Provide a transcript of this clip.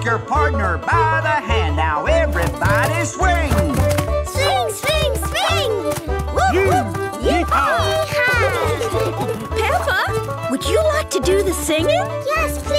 Take your partner by the hand. Now everybody swing. Swing, swing, swing! Whoop, whoop! Yeehaw! Peppa, would you like to do the singing? Yes,